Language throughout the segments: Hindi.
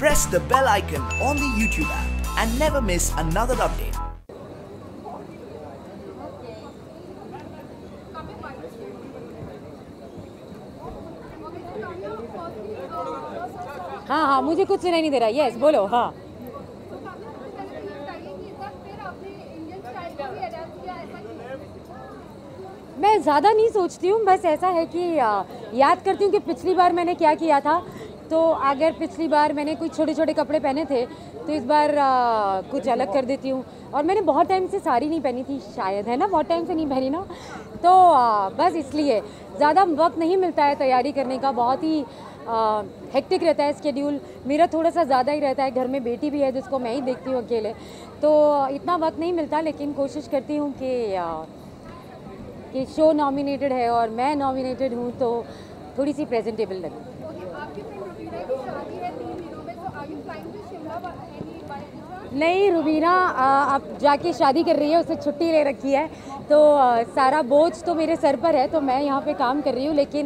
press the bell icon on the YouTube app and never miss another update. हाँ हाँ मुझे कुछ सुनाई नहीं दे रहा। यस बोलो। हाँ मैं ज़्यादा नहीं सोचती हूँ, बस ऐसा है कि याद करती हूँ कि पिछली बार मैंने क्या किया था। तो अगर पिछली बार मैंने कुछ छोटे छोटे कपड़े पहने थे तो इस बार कुछ अलग कर देती हूँ। और मैंने बहुत टाइम से साड़ी नहीं पहनी थी, शायद है ना, बहुत टाइम से नहीं पहनी ना, तो बस इसलिए ज़्यादा वक्त नहीं मिलता है तैयारी करने का। बहुत ही हेक्टिक रहता है स्केड्यूल मेरा, थोड़ा सा ज़्यादा ही रहता है। घर में बेटी भी है जिसको मैं ही देखती हूँ अकेले, तो इतना वक्त नहीं मिलता। लेकिन कोशिश करती हूँ कि शो नॉमिनेटेड है और मैं नॉमिनेटेड हूँ तो थोड़ी सी प्रेजेंटेबल लगे। नहीं, रुबीना अब जाके शादी कर रही है, उसे छुट्टी ले रखी है, तो सारा बोझ तो मेरे सर पर है, तो मैं यहाँ पे काम कर रही हूँ। लेकिन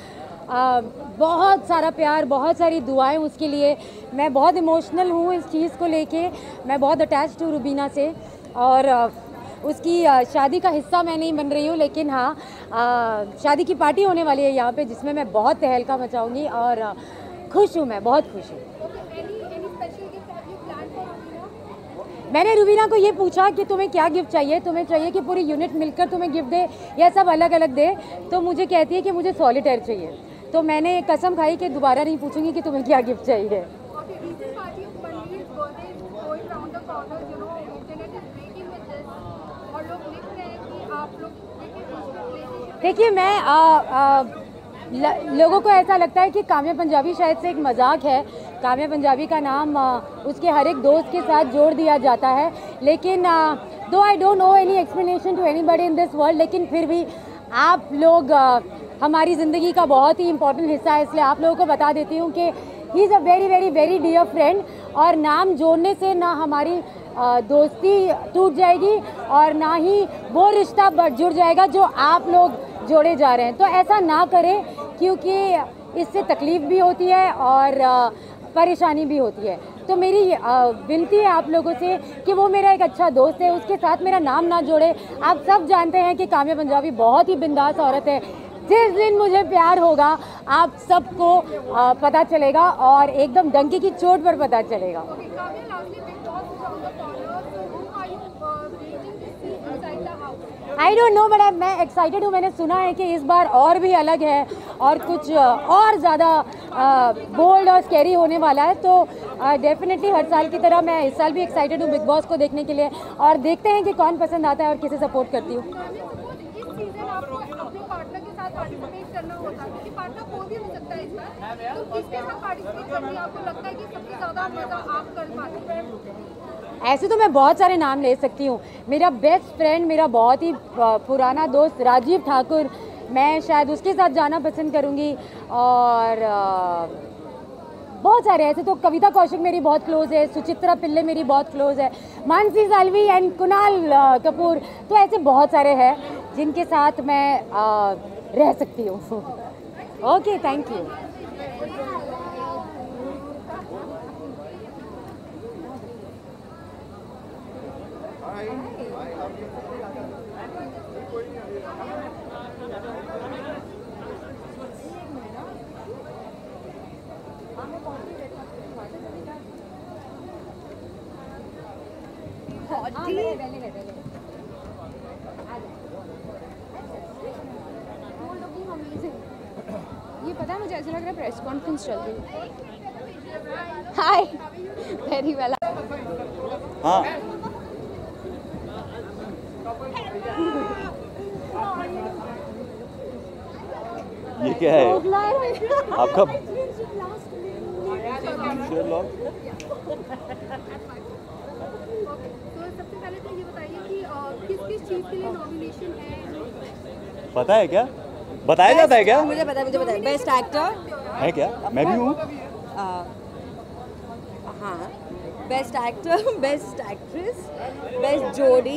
बहुत सारा प्यार, बहुत सारी दुआएं उसके लिए। मैं बहुत इमोशनल हूँ इस चीज़ को लेके, मैं बहुत अटैच्ड हूँ रुबीना से। और उसकी शादी का हिस्सा मैं नहीं बन रही हूँ, लेकिन हाँ शादी की पार्टी होने वाली है यहाँ पे, जिसमें मैं बहुत तहलका मचाऊंगी और खुश हूँ, मैं बहुत खुश हूँ। मैंने रुबीना को ये पूछा कि तुम्हें क्या गिफ्ट चाहिए, तुम्हें चाहिए कि पूरी यूनिट मिलकर तुम्हें गिफ्ट दे या सब अलग अलग दे, तो मुझे कहती है कि मुझे सॉलिटेयर चाहिए। तो मैंने कसम खाई कि दोबारा नहीं पूछूंगी कि तुम्हें क्या गिफ्ट चाहिए। देखिए मैं लोगों को ऐसा लगता है कि काम्या पंजाबी शायद से एक मजाक है। काम्या पंजाबी का नाम उसके हर एक दोस्त के साथ जोड़ दिया जाता है, लेकिन though I don't know any explanation to anybody in this world, लेकिन फिर भी आप लोग हमारी ज़िंदगी का बहुत ही इम्पोर्टेंट हिस्सा है, इसलिए आप लोगों को बता देती हूँ कि he is a very very very dear friend. और नाम जोड़ने से ना हमारी दोस्ती टूट जाएगी और ना ही वो रिश्ता जुड़ जाएगा जो आप लोग जोड़े जा रहे हैं। तो ऐसा ना करें, क्योंकि इससे तकलीफ़ भी होती है और परेशानी भी होती है। तो मेरी विनती है आप लोगों से कि वो मेरा एक अच्छा दोस्त है, उसके साथ मेरा नाम ना जोड़े। आप सब जानते हैं कि काम्या पंजाबी बहुत ही बिंदास औरत है। जिस दिन मुझे प्यार होगा आप सबको पता चलेगा और एकदम डंकी की चोट पर पता चलेगा। आई डोंट नो, बट मैं एक्साइटेड हूँ। मैंने सुना है कि इस बार और भी अलग है और कुछ और ज़्यादा बोल्ड और स्कैरी होने वाला है। तो डेफिनेटली हर साल की तरह मैं इस साल भी एक्साइटेड हूँ बिग बॉस को देखने के लिए, और देखते हैं कि कौन पसंद आता है और किसे सपोर्ट करती हूँ। ऐसे तो मैं बहुत सारे नाम ले सकती हूँ। मेरा बेस्ट फ्रेंड, मेरा बहुत ही पुराना दोस्त राजीव ठाकुर, मैं शायद उसके साथ जाना पसंद करूँगी। और बहुत सारे ऐसे तो कविता कौशिक मेरी बहुत क्लोज है, सुचित्रा पिल्ले मेरी बहुत क्लोज है, मानसी साल्वी एंड कुणाल कपूर, तो ऐसे बहुत सारे हैं जिनके साथ मैं रह सकती हूँ। Okay, thank you. ये पता है मुझे ऐसा लग रहा है प्रेस कॉन्फ्रेंस चल रही है। Hi, very well. हाँ ये क्या है आपका सबसे पहले तो ये बताइए कि किस चीज़ के लिए नॉमिनेशन है? पता है क्या? बताया जाता है क्या? मुझे पता है। बेस्ट एक्टर है क्या? मैं भी हूँ। हाँ, best actor, best actress, best जोड़ी,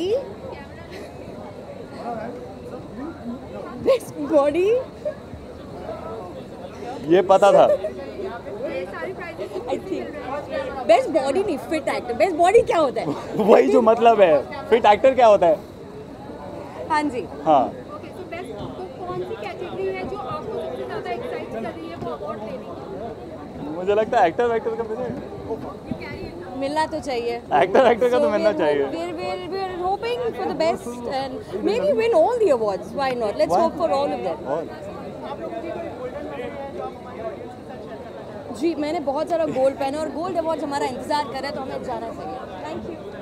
बेस्ट बॉडी, ये पता था। आई थिंक बेस्ट बॉडी नहीं, फिट एक्टर। बेस्ट बॉडी क्या होता है? वही जो मतलब है, फिट एक्टर क्या होता है? हाँ जी। हाँ, कौन सी कैटेगरी है जो आपको सबसे ज्यादा एक्साइट कर रही है वो अवार्ड लेने की? मुझे लगता है एक्टर वेक्टर का मुझे मिलना तो चाहिए, एक्टर का तो मिलना चाहिए। we're hoping for the best and maybe win all the awards. Why not? Let's hope for all of them. और जी, मैंने बहुत सारा गोल्ड पहना और गोल्ड अवार्ड हमारा इंतजार कर रहा है, तो हमें जाना चाहिए। Thank you.